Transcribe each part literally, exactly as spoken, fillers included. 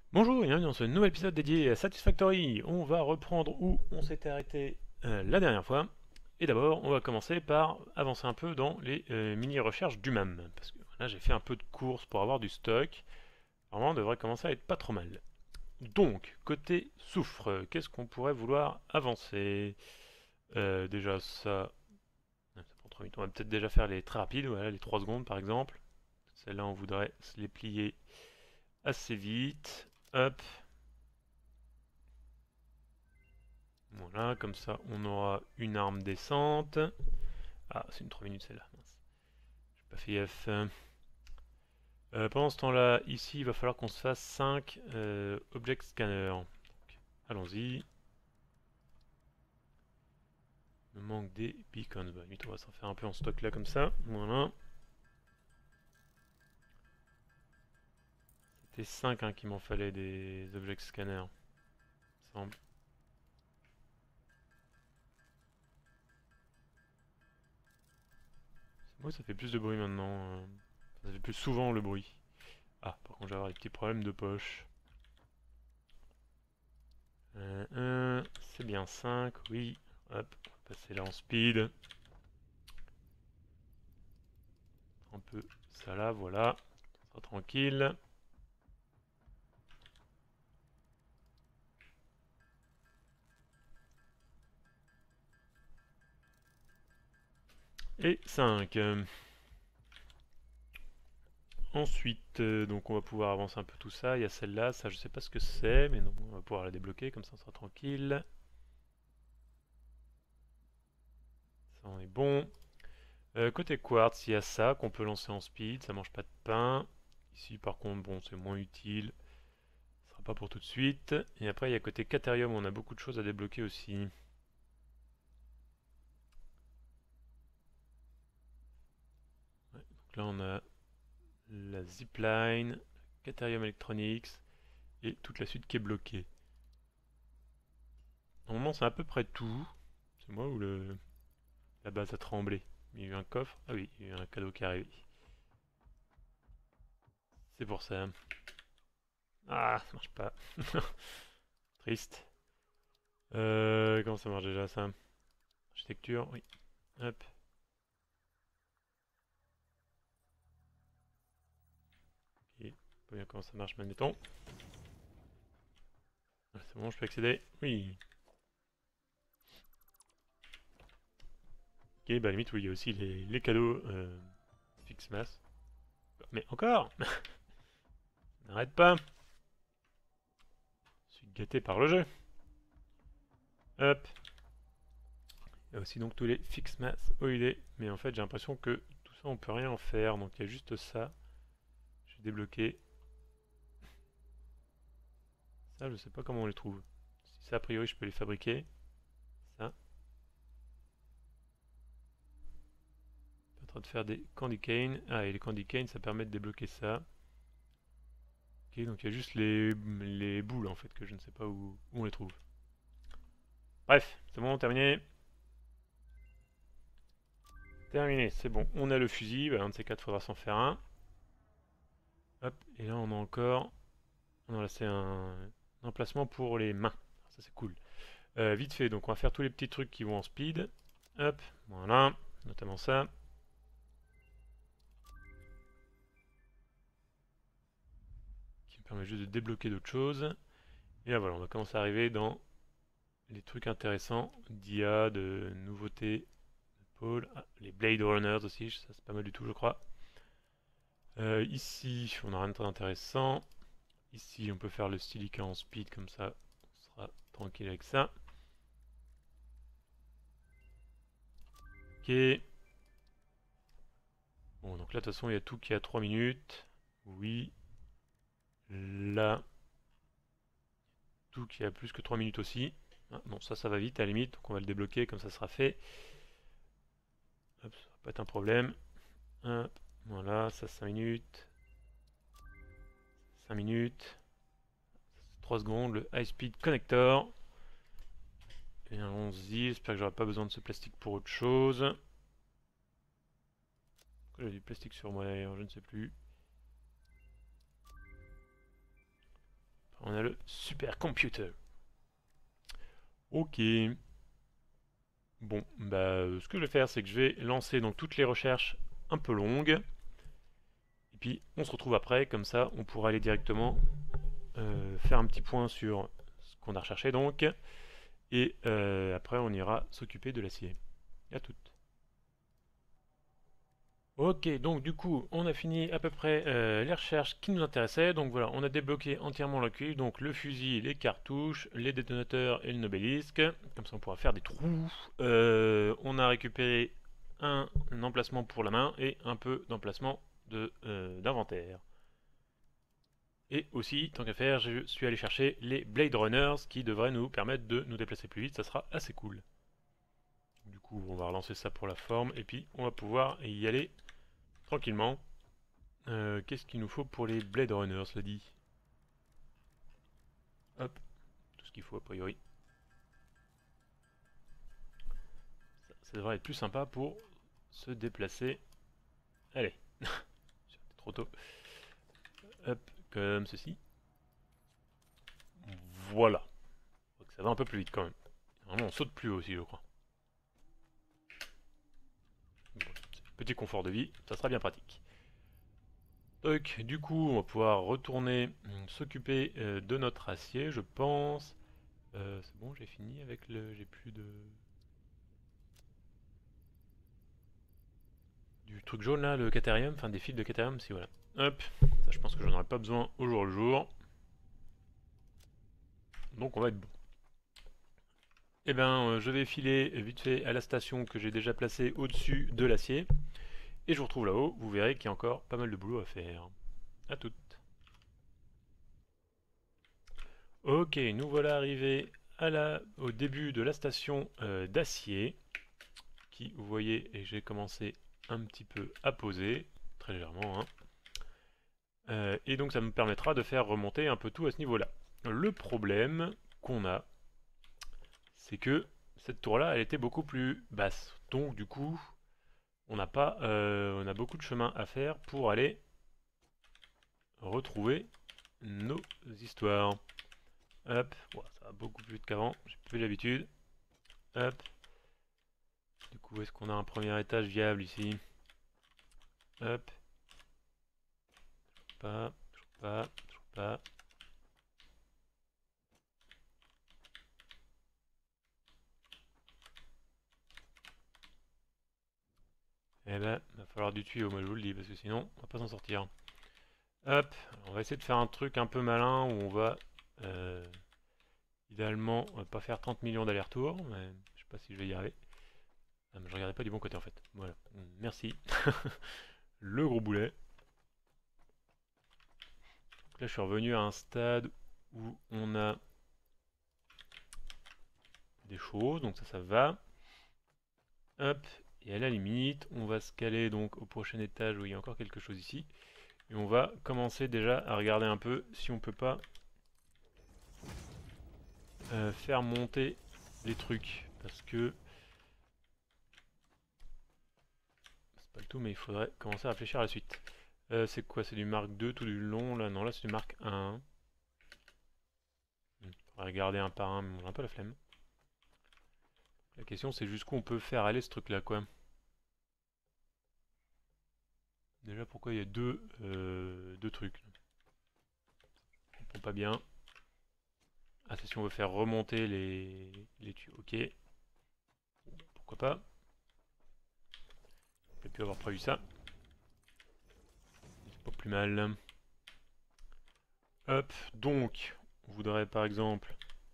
Bonjour et bienvenue dans ce nouvel épisode dédié à Satisfactory. On va reprendre où on s'était arrêté euh, la dernière fois. Et d'abord, on va commencer par avancer un peu dans les euh, mini-recherches du M A M. Parce que là, j'ai fait un peu de courses pour avoir du stock. Normalement, on devrait commencer à être pas trop mal. Donc, côté soufre, qu'est-ce qu'on pourrait vouloir avancer? Euh, Déjà, ça... ça prend trois minutes. On va peut-être déjà faire les très rapides, voilà, les trois secondes par exemple. Celle-là, on voudrait se les plier assez vite. Hop. Voilà, comme ça on aura une arme décente. Ah, c'est une trois minutes celle-là. Mince. J'ai pas fait gaffe. Euh, pendant ce temps-là, ici, il va falloir qu'on se fasse cinq euh, object scanners. Donc, allons-y. Il me manque des beacons. Bah, limite, on va s'en faire un peu en stock là comme ça. Voilà. C'était cinq hein, qu'il m'en fallait des object scanners. Il me semble. Moi, ça fait plus de bruit maintenant. euh. Ça fait plus souvent le bruit. Ah, par contre, je vais avoir des petits problèmes de poche. Euh, un, c'est bien cinq, oui. Hop, on va passer là en speed. Un peu ça là, voilà. On sera tranquille. Et cinq. Euh, ensuite, euh, donc on va pouvoir avancer un peu tout ça. Il y a celle-là, ça je sais pas ce que c'est, mais non, on va pouvoir la débloquer, comme ça on sera tranquille. Ça on est bon. Euh, côté quartz, il y a ça qu'on peut lancer en speed, ça mange pas de pain. Ici par contre, bon, c'est moins utile. Ce sera pas pour tout de suite. Et après, il y a côté Caterium, on a beaucoup de choses à débloquer aussi. Ouais, donc là, on a la zipline, Caterium Electronics et toute la suite qui est bloquée. Normalement, c'est à peu près tout. C'est moi ou le... la base a tremblé. Il y a eu un coffre. Ah oui, il y a eu un cadeau qui est arrivé. C'est pour ça. Ah, ça marche pas. Triste. Euh, comment ça marche déjà ça? Architecture, oui. Hop. Ok. Pas bien comment ça marche, mais admettons. Ah, c'est bon, je peux accéder. Oui. Ok, bah limite, oui, il y a aussi les, les cadeaux euh, fixe masse. Mais encore! N'arrête pas! Je suis gâté par le jeu. Hop. Il y a aussi donc tous les fix mass O I D. Mais en fait, j'ai l'impression que tout ça, on peut rien en faire. Donc il y a juste ça. Je vais débloquer. Ça, je sais pas comment on les trouve. Si ça, a priori, je peux les fabriquer. Ça. Je suis en train de faire des candy cane. Ah, et les candy cane, ça permet de débloquer ça. Ok, donc il y a juste les, les boules, en fait, que je ne sais pas où, où on les trouve. Bref, c'est bon, terminé. Terminé, c'est bon. On a le fusil. Bah, un de ces quatre, faudra s'en faire un. Hop, et là, on a encore... Non, là, c'est un... un emplacement pour les mains. Ça, c'est cool. Euh, vite fait, donc on va faire tous les petits trucs qui vont en speed. Hop, voilà, notamment ça. Qui me permet juste de débloquer d'autres choses. Et là voilà, on va commencer à arriver dans les trucs intéressants d'I A, de nouveautés, de Paul. Ah, les Blade Runners aussi, ça c'est pas mal du tout je crois. Euh, ici, on n'a rien de très intéressant. Ici, on peut faire le Silica en speed comme ça, on sera tranquille avec ça. Ok. Bon, donc là, de toute façon, il y a tout qui est à trois minutes. Oui. Là, tout qui est à plus que trois minutes aussi. Ah, non, ça, ça va vite à la limite, donc on va le débloquer, comme ça sera fait. Hop, ça va pas être un problème. Hop, voilà, ça cinq minutes. cinq minutes. trois secondes, le High Speed Connector. Et allons-y, j'espère que j'aurai pas besoin de ce plastique pour autre chose. J'ai du plastique sur moi d'ailleurs, je ne sais plus. on a le supercomputer. Ok. Bon, bah, ce que je vais faire, c'est que je vais lancer donc toutes les recherches un peu longues. Et puis, on se retrouve après, comme ça, on pourra aller directement euh, faire un petit point sur ce qu'on a recherché donc. Et euh, après, on ira s'occuper de l'acier. À toutes. Ok, donc du coup, on a fini à peu près euh, les recherches qui nous intéressaient. Donc voilà, on a débloqué entièrement le cuivre, donc le fusil, les cartouches, les détonateurs et le nobelisque. Comme ça, on pourra faire des trous. Euh, on a récupéré un, un emplacement pour la main et un peu d'emplacement de, euh, d'inventaire. Et aussi, tant qu'à faire, je suis allé chercher les Blade Runners qui devraient nous permettre de nous déplacer plus vite. Ça sera assez cool. Du coup, on va relancer ça pour la forme et puis on va pouvoir y aller tranquillement. Euh, Qu'est-ce qu'il nous faut pour les Blade Runners, cela dit? Hop, tout ce qu'il faut a priori. Ça, ça devrait être plus sympa pour se déplacer. Allez, c'est trop tôt. Hop, comme ceci. Voilà. Donc ça va un peu plus vite quand même. Normalement on saute plus haut aussi je crois. Bon, petit confort de vie, ça sera bien pratique. Donc du coup on va pouvoir retourner hum, s'occuper euh, de notre acier je pense. Euh, c'est bon, j'ai fini avec le... j'ai plus de... du truc jaune là, le caterium, enfin des fils de caterium, si voilà. Hop, ça je pense que j'en aurai pas besoin au jour le jour. Donc on va être bon. Et ben euh, je vais filer vite fait à la station que j'ai déjà placée au-dessus de l'acier. Et je vous retrouve là-haut, vous verrez qu'il y a encore pas mal de boulot à faire. A toutes. Ok, nous voilà arrivés à la, au début de la station euh, d'acier. Qui, vous voyez, et j'ai commencé un petit peu à poser, très légèrement. Hein. Euh, et donc ça me permettra de faire remonter un peu tout à ce niveau-là. Le problème qu'on a, c'est que cette tour-là, elle était beaucoup plus basse. Donc du coup, on n'a pas, euh, on a beaucoup de chemin à faire pour aller retrouver nos histoires. Hop, bon, ça va beaucoup plus vite qu'avant, j'ai plus l'habitude. Hop. Du coup, est-ce qu'on a un premier étage viable ici? Hop. Pas, toujours pas, toujours pas. Eh ben, il va falloir du tuyau, moi je vous le dis, parce que sinon, on va pas s'en sortir. Hop, on va essayer de faire un truc un peu malin où on va, euh, idéalement, on va pas faire trente millions d'allers-retours, mais je sais pas si je vais y arriver. Ah, mais je regardais pas du bon côté en fait. Voilà, merci. Le gros boulet. Donc là, je suis revenu à un stade où on a des choses, donc ça, ça va. Hop, et à la limite, on va se caler donc au prochain étage où il y a encore quelque chose ici. Et on va commencer déjà à regarder un peu si on peut pas euh, faire monter les trucs. Parce que c'est pas le tout, mais il faudrait commencer à réfléchir à la suite. Euh, c'est quoi? C'est du Mark deux tout du long là? Non, là c'est du Mark un. On va regarder un par un, mais on a un peu la flemme. La question c'est jusqu'où on peut faire aller ce truc là quoi. Déjà pourquoi il y a deux, euh, deux trucs. Je comprends pas bien. Ah c'est si on veut faire remonter les, les tuyaux. Ok. Pourquoi pas. J'aurais pu avoir prévu ça. C'est pas plus mal. Hop, donc on voudrait par exemple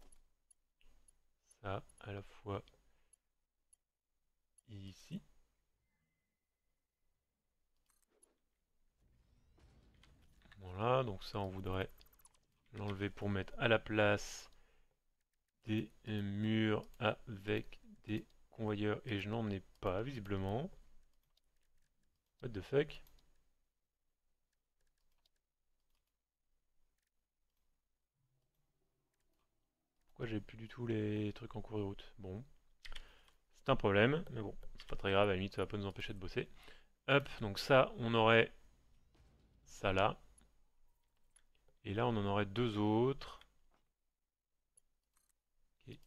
ça à la fois ici. Voilà, donc ça on voudrait l'enlever pour mettre à la place des murs avec des convoyeurs et je n'en ai pas visiblement. What the fuck? Pourquoi j'ai plus du tout les trucs en cours de route? Bon, c'est un problème, mais bon, c'est pas très grave, à la limite ça va pas nous empêcher de bosser. Hop, donc ça on aurait ça là. Et là on en aurait deux autres.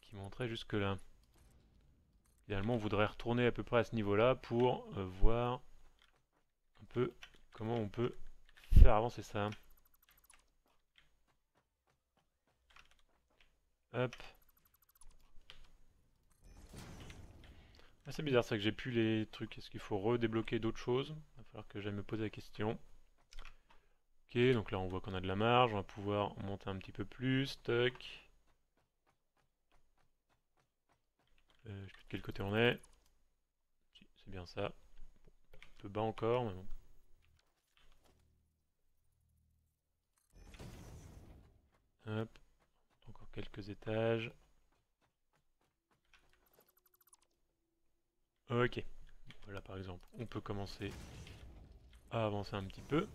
qui monterait jusque là. Idéalement, on voudrait retourner à peu près à ce niveau-là pour euh, voir un peu comment on peut faire avancer ça. Hop. Ah, c'est bizarre ça que j'ai plus les trucs. Est-ce qu'il faut redébloquer d'autres choses? Il va falloir que j'aille me poser la question. Ok, donc là on voit qu'on a de la marge, on va pouvoir monter un petit peu plus. Toc. Euh, je sais plus de quel côté on est. Si, c'est bien ça. Un peu bas encore, mais bon. Hop. Encore quelques étages. Ok. Voilà par exemple, on peut commencer à avancer un petit peu.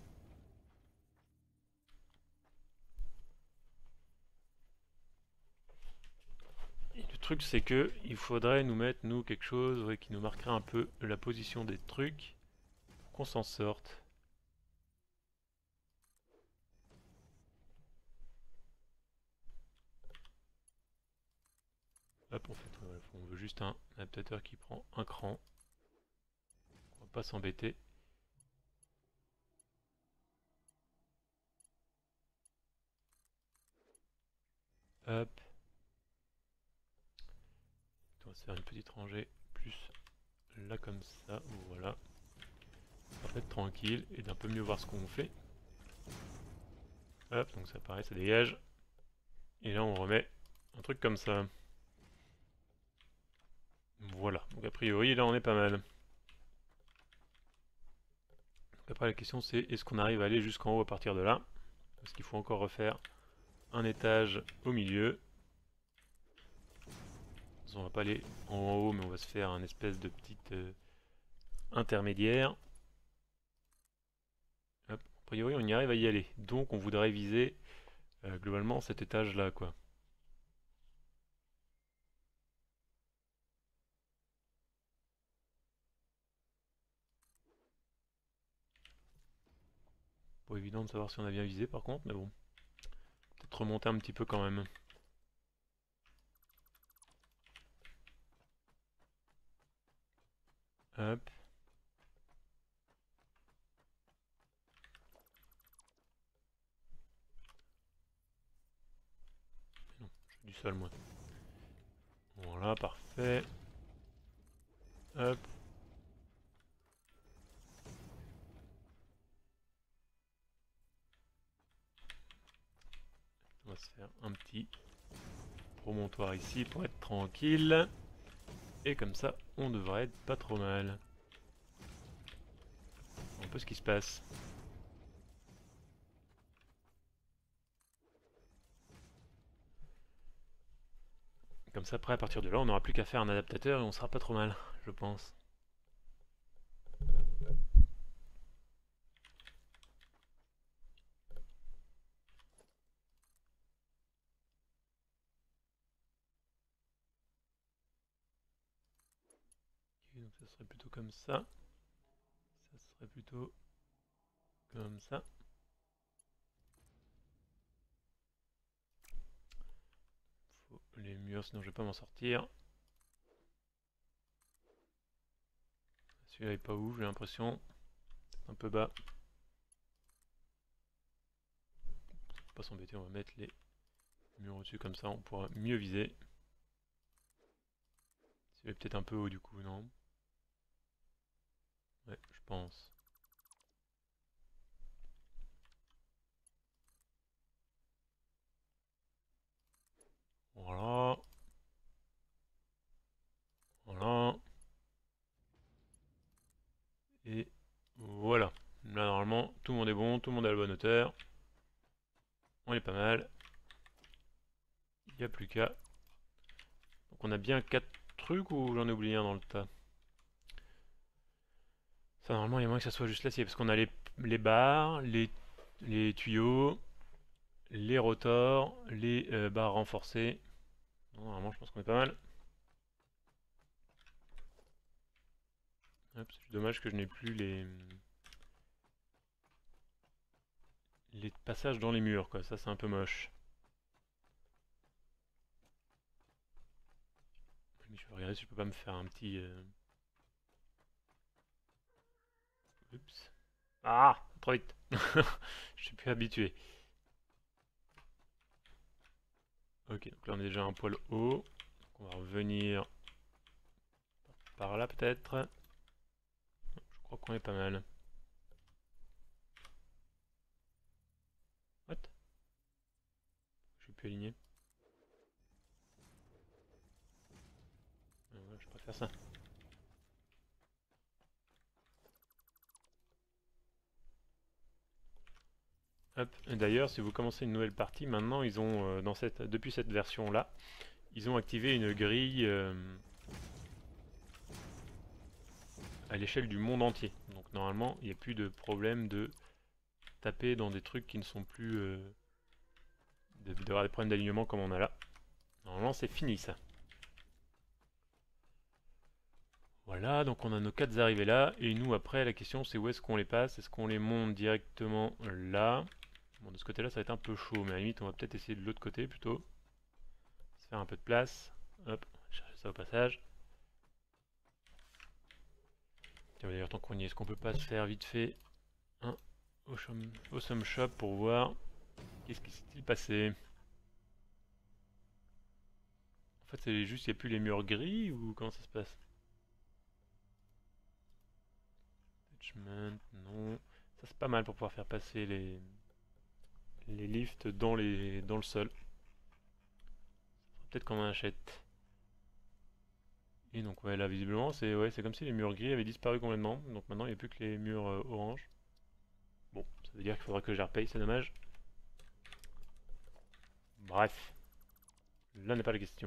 Et le truc c'est que il faudrait nous mettre nous quelque chose ouais, qui nous marquerait un peu la position des trucs pour qu'on s'en sorte. Hop, en fait, ouais, on veut juste un adaptateur qui prend un cran. On va pas s'embêter. Hop. On va se faire une petite rangée plus là comme ça. Voilà. Ça va être tranquille et d'un peu mieux voir ce qu'on fait. Hop, donc ça paraît, ça dégage. Et là on remet un truc comme ça. Voilà, donc a priori là on est pas mal. Après la question c'est est-ce qu'on arrive à aller jusqu'en haut à partir de là? Parce qu'il faut encore refaire un étage au milieu. On va pas aller en haut mais on va se faire un espèce de petite euh, intermédiaire. Hop. A priori on y arrive à y aller. Donc on voudrait viser euh, globalement cet étage là quoi. Pas évident de savoir si on a bien visé par contre, mais bon. Peut-être remonter un petit peu quand même. Hop. Non, j'ai du sol moi. Voilà, parfait. Hop. On va se faire un petit promontoire ici pour être tranquille. Et comme ça, on devrait être pas trop mal. Un peu ce qui se passe. Comme ça, après, à partir de là, on n'aura plus qu'à faire un adaptateur et on sera pas trop mal, je pense. Ok, donc ça serait plutôt comme ça. Ça serait plutôt comme ça. Faut les murs, sinon je vais pas m'en sortir. Celui-là est pas ouf, j'ai l'impression. Un peu bas. Faut pas s'embêter, on va mettre les murs au-dessus comme ça, on pourra mieux viser. C'est peut-être un peu haut du coup, non? Ouais, je pense. Voilà. Voilà. Et voilà. Là, normalement, tout le monde est bon, tout le monde est à la bonne hauteur. On est pas mal. Il n'y a plus qu'à. Donc on a bien quatre trucs ou j'en ai oublié un dans le tas? Ça, normalement, il y a moins que ça soit juste l'acier. Parce qu'on a les, les barres, les, les tuyaux, les rotors, les euh, barres renforcées. Non, normalement, je pense qu'on est pas mal. C'est dommage que je n'ai plus les... les passages dans les murs, quoi. Ça, c'est un peu moche. Mais je vais regarder si je peux pas me faire un petit... euh, Oups. Ah, trop vite. Je suis plus habitué. Ok, donc là on est déjà un poil haut. Donc on va revenir par là peut-être. Je crois qu'on est pas mal. What? Je suis plus aligné. Euh, voilà, je préfère ça. Hop. Et d'ailleurs, si vous commencez une nouvelle partie, maintenant ils ont, euh, dans cette, depuis cette version-là, ils ont activé une grille euh, à l'échelle du monde entier. Donc normalement, il n'y a plus de problème de taper dans des trucs qui ne sont plus... Euh, d'avoir des problèmes d'alignement comme on a là. Normalement, c'est fini ça. Voilà, donc on a nos quatre arrivées là, et nous après la question c'est où est-ce qu'on les passe, est-ce qu'on les monte directement là? Bon, de ce côté là ça va être un peu chaud, mais à la limite on va peut-être essayer de l'autre côté plutôt. Se faire un peu de place, hop, chercher ça au passage. Tiens, d'ailleurs tant qu'on y est, est-ce qu'on peut pas se faire vite fait un awesome shop pour voir qu'est-ce qui s'est-il passé? En fait c'est juste, il n'y a plus les murs gris ou comment ça se passe? Attachment, non. Ça c'est pas mal pour pouvoir faire passer les, les lifts dans, les, dans le sol. Peut-être qu'on en achète. Et donc ouais, là visiblement c'est ouais, c'est comme si les murs gris avaient disparu complètement. Donc maintenant il n'y a plus que les murs euh, orange. Bon, ça veut dire qu'il faudra que je les repaye, c'est dommage. Bref, là n'est pas la question.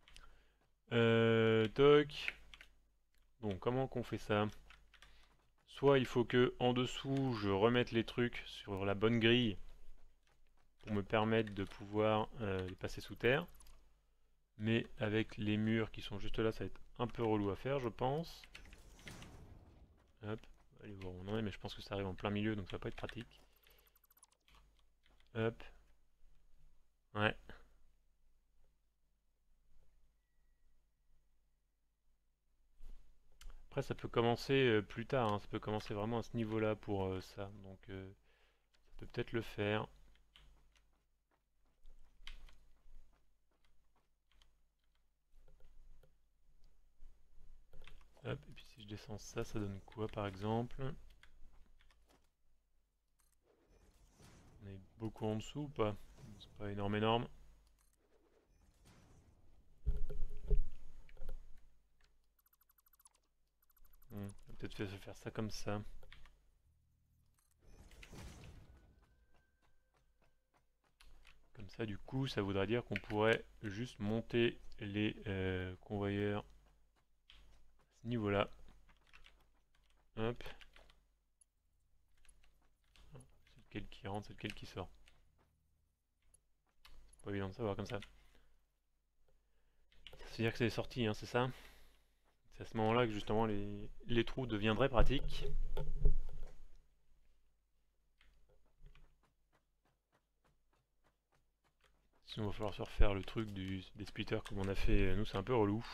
Euh, toc. Bon, comment qu'on fait ça? Soit il faut que en dessous je remette les trucs sur la bonne grille pour me permettre de pouvoir euh, les passer sous terre. Mais avec les murs qui sont juste là, ça va être un peu relou à faire, je pense. Hop, allez voir où on en est, mais je pense que ça arrive en plein milieu, donc ça va pas être pratique. Hop. Ouais. Après, ça peut commencer euh, plus tard, hein. Ça peut commencer vraiment à ce niveau-là pour euh, ça. Donc, euh, ça peut peut-être le faire. Hop, et puis si je descends ça, ça donne quoi par exemple? On est beaucoup en dessous ou pas? C'est pas énorme, énorme. Hmm, on va peut-être faire, faire ça comme ça. Comme ça, du coup, ça voudrait dire qu'on pourrait juste monter les euh, convoyeurs à ce niveau-là. Hop. C'est lequel qui rentre, c'est lequel qui sort. C'est pas évident de savoir comme ça. Ça veut dire que c'est sorti, hein, c'est ça? C'est à ce moment-là que justement les, les trous deviendraient pratiques. Sinon, il va falloir se refaire le truc du, des splitters comme on a fait. Nous, c'est un peu relou.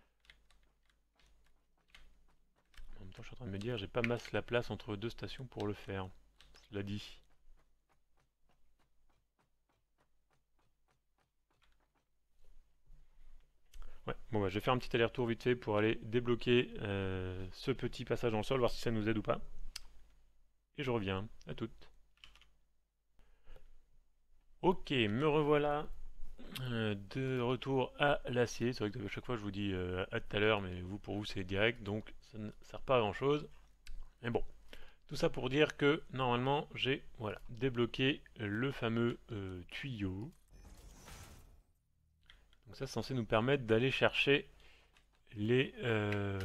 En même temps, je suis en train de me dire, j'ai pas masse la place entre deux stations pour le faire. Cela dit. Ouais, bon, bah, je vais faire un petit aller-retour vite fait pour aller débloquer euh, ce petit passage dans le sol, voir si ça nous aide ou pas. Et je reviens. À toutes. Ok, me revoilà euh, de retour à l'acier. C'est vrai que à chaque fois je vous dis euh, à tout à l'heure, mais vous pour vous c'est direct, donc ça ne sert pas à grand chose. Mais bon, tout ça pour dire que normalement j'ai voilà, débloqué le fameux euh, tuyau. Donc ça c'est censé nous permettre d'aller chercher les, euh,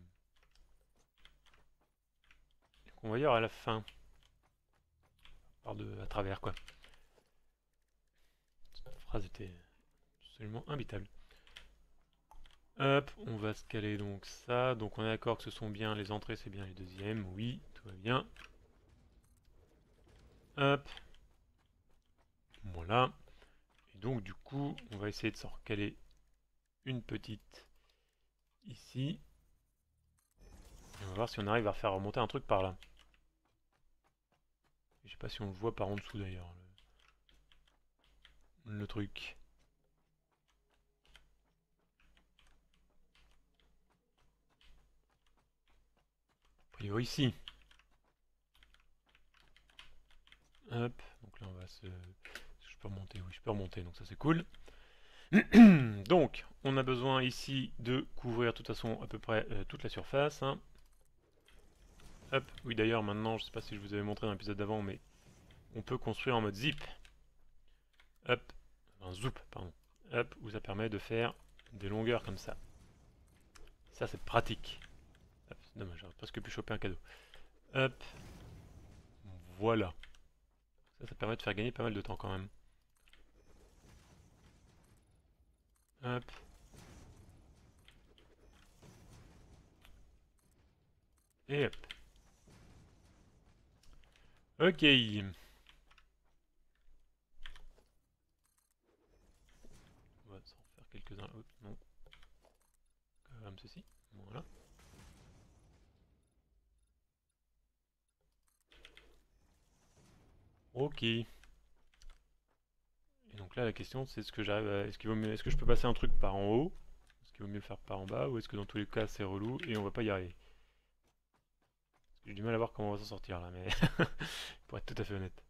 les convoyeurs à la fin. Par de, à travers quoi. Cette phrase était absolument imbitable. Hop, on va scaler donc ça. Donc on est d'accord que ce sont bien les entrées, c'est bien les deuxièmes. Oui, tout va bien. Hop. Voilà. Et donc du coup, on va essayer de s'en recaler une petite ici. Et on va voir si on arrive à faire remonter un truc par là. Je sais pas si on le voit par en dessous d'ailleurs. Le... le truc. A priori ici. Hop, donc là on va se... Je peux remonter, oui je peux remonter, donc ça c'est cool. Donc, on a besoin ici de couvrir de toute façon à peu près euh, toute la surface. Hein. Hop, oui d'ailleurs maintenant, je sais pas si je vous avais montré dans l'épisode d'avant, mais on peut construire en mode zip. Hop, un zoop, pardon. Hop, où ça permet de faire des longueurs comme ça. Ça c'est pratique. Hop, c'est dommage, j'aurais presque pu choper un cadeau. Hop, voilà. Ça, ça permet de faire gagner pas mal de temps quand même. Hop. Et hop. Ok. On va s'en faire quelques-uns. Hop, non. Comme ceci. Voilà. Ok. Et donc là la question c'est est-ce que j'arrive à... Est-ce qu'il vaut mieux... Est-ce que je peux passer un truc par en haut? Est-ce qu'il vaut mieux le faire par en bas? Ou est-ce que dans tous les cas c'est relou et on va pas y arriver? J'ai du mal à voir comment on va s'en sortir là, mais pour être tout à fait honnête.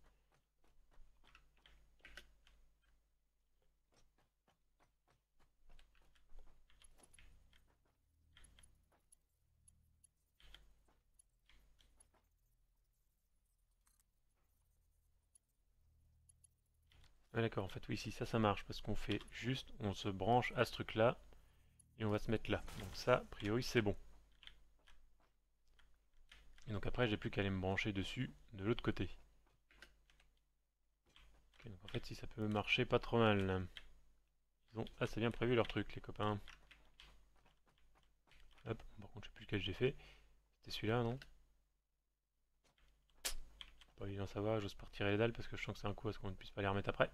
Ah, d'accord, en fait oui, si ça ça marche parce qu'on fait juste, on se branche à ce truc là et on va se mettre là. Donc ça, a priori c'est bon. Et donc après j'ai plus qu'à aller me brancher dessus de l'autre côté. Okay, donc en fait si ça peut marcher pas trop mal. Ils ont assez bien prévu leur truc les copains. Hop, par contre je sais plus lequel j'ai fait. C'était celui-là non? Pas évident à savoir, j'ose pas retirer les dalles parce que je sens que c'est un coup à ce qu'on ne puisse pas les remettre après.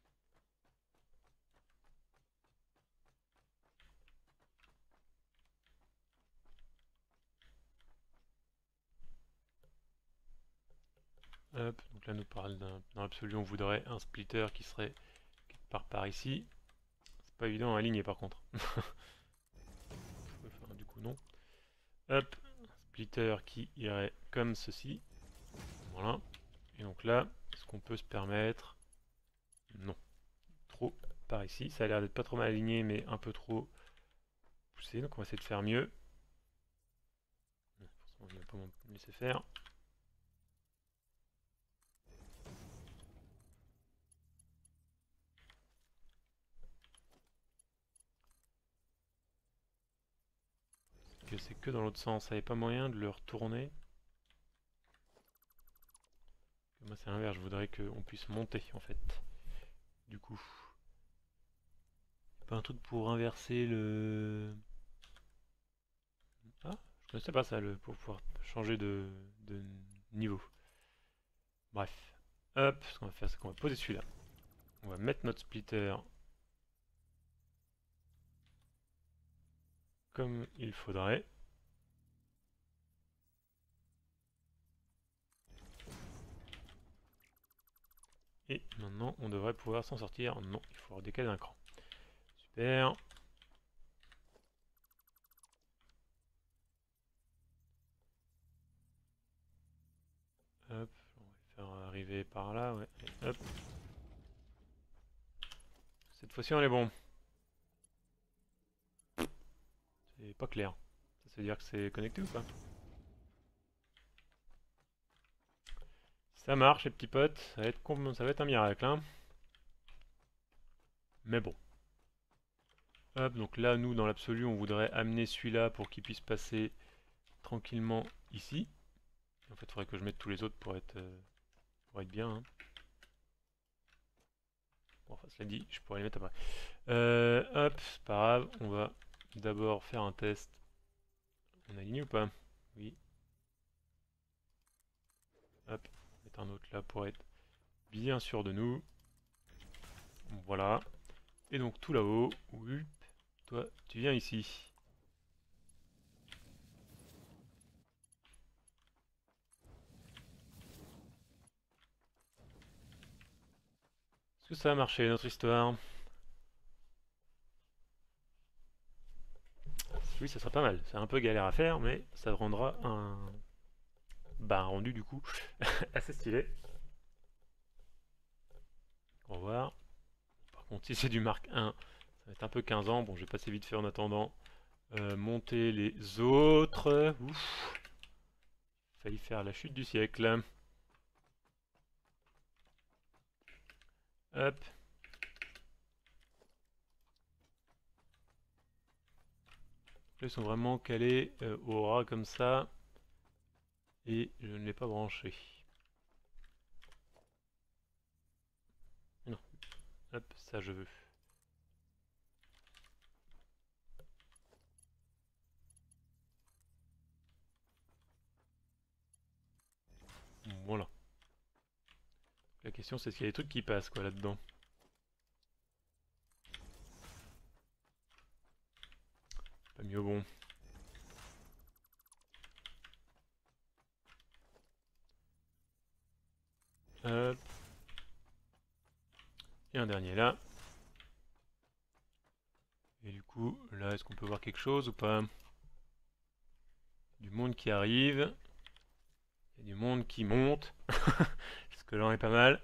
Hop, donc là nous parle d'un... Dans l'absolu on voudrait un splitter qui serait quelque part par ici. C'est pas évident à aligner par contre. Enfin, du coup non. Hop, splitter qui irait comme ceci. Voilà. Et donc là, est-ce qu'on peut se permettre? Non. Trop par ici. Ça a l'air d'être pas trop mal aligné, mais un peu trop poussé. Donc on va essayer de faire mieux. Forcément, je ne vais pas me laisser faire. Que c'est que dans l'autre sens. Ça n'avait pas moyen de le retourner. Moi c'est l'inverse, je voudrais qu'on puisse monter en fait. Du coup. Pas un truc pour inverser le... Ah, je connaissais pas ça, le, pour pouvoir changer de, de niveau. Bref. Hop, ce qu'on va faire, c'est qu'on va poser celui-là. On va mettre notre splitter comme il faudrait. Et maintenant, on devrait pouvoir s'en sortir. Non, il faut redécaler d'un cran. Super. Hop, on va le faire arriver par là, ouais. Et hop. Cette fois-ci, on est bon. C'est pas clair. Ça veut dire que c'est connecté ou pas? Ça marche, les petits potes. Ça va être, ça va être un miracle, hein. Mais bon. Hop, donc là, nous, dans l'absolu, on voudrait amener celui-là pour qu'il puisse passer tranquillement ici. En fait, il faudrait que je mette tous les autres pour être, euh, pour être bien. Hein. Bon, enfin, cela dit, je pourrais les mettre après. Euh, hop, c'est pas grave, on va d'abord faire un test. On aligne ou pas? Oui. Hop, on va mettre un autre là pour être bien sûr de nous. Voilà. Et donc tout là-haut, toi, tu viens ici. Est-ce que ça a marché notre histoire? Oui, ça sera pas mal. C'est un peu galère à faire, mais ça rendra un, bah, un rendu du coup assez stylé. On va voir. Par contre, si c'est du Mark un, ça va être un peu quinze ans. Bon, je vais passer vite fait en attendant. Euh, monter les autres. Ouf. Failli faire la chute du siècle. Hop. Ils sont vraiment calés euh, au ras comme ça. Et je ne l'ai pas branché. Non. Hop, ça je veux. Voilà. La question c'est est-ce qu'il y a des trucs qui passent quoi là-dedans. Pas mieux bon. Hop. Et un dernier là. Et du coup, là, est-ce qu'on peut voir quelque chose ou pas? Du monde qui arrive. Il y a du monde qui monte. Parce que là, on est pas mal.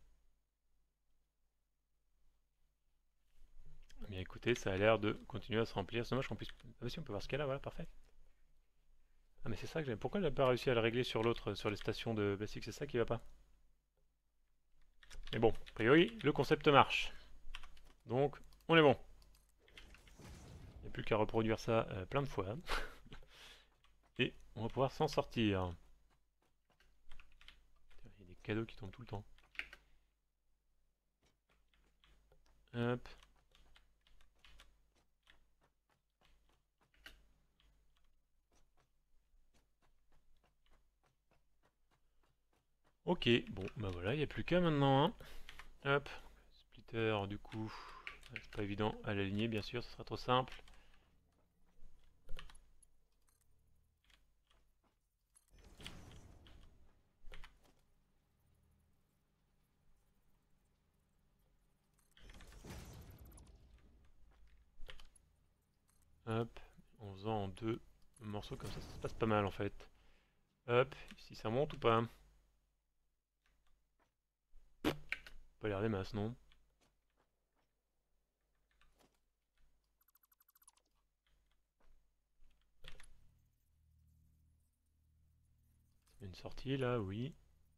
Bien écoutez, ça a l'air de continuer à se remplir. C'est dommage qu'on puisse... Ah bah si, on peut voir ce qu'il y a là, voilà, parfait. Ah mais c'est ça que j'ai... Pourquoi j'ai pas réussi à le régler sur l'autre, sur les stations de Basic? C'est ça qui va pas. Mais bon, a priori, le concept marche. Donc, on est bon. Il n'y a plus qu'à reproduire ça euh, plein de fois. Et on va pouvoir s'en sortir. Il y a des cadeaux qui tombent tout le temps. Hop. Ok, bon, bah voilà, il n'y a plus qu'à maintenant. Hein. Hop. Splitter, du coup, c'est pas évident à l'aligner, bien sûr, ce sera trop simple. Hop, en faisant en deux morceaux comme ça, ça se passe pas mal en fait. Hop, ici ça monte ou pas? Pas l'air des masses, non? Une sortie là, oui.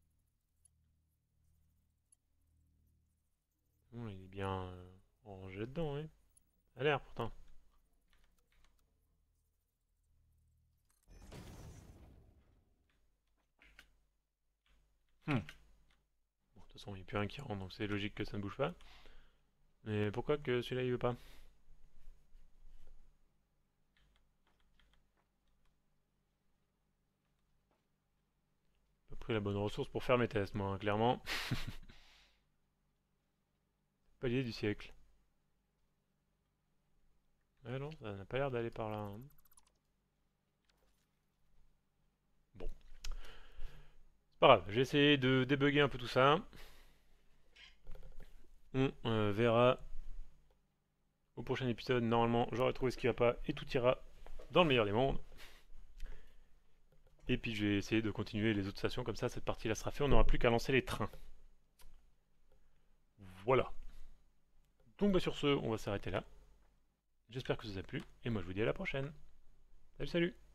Bon, il est bien euh, rangé dedans, oui. Ça a l'air pourtant. Hmm. Bon, de toute façon, il n'y a plus rien qui rentre, donc c'est logique que ça ne bouge pas. Mais pourquoi que celui-là il veut pas? J'ai pas pris la bonne ressource pour faire mes tests, moi, hein, clairement. Pas l'idée du siècle. Ouais, non, ça n'a pas l'air d'aller par là. Hein. Bon. C'est pas grave, j'ai essayé de débugger un peu tout ça. On euh, verra au prochain épisode. Normalement, j'aurai trouvé ce qui va pas et tout ira dans le meilleur des mondes. Et puis je vais essayer de continuer les autres stations, comme ça cette partie là sera faite, on n'aura plus qu'à lancer les trains. Voilà. Donc bah sur ce, on va s'arrêter là. J'espère que ça vous a plu, et moi je vous dis à la prochaine. Salut salut.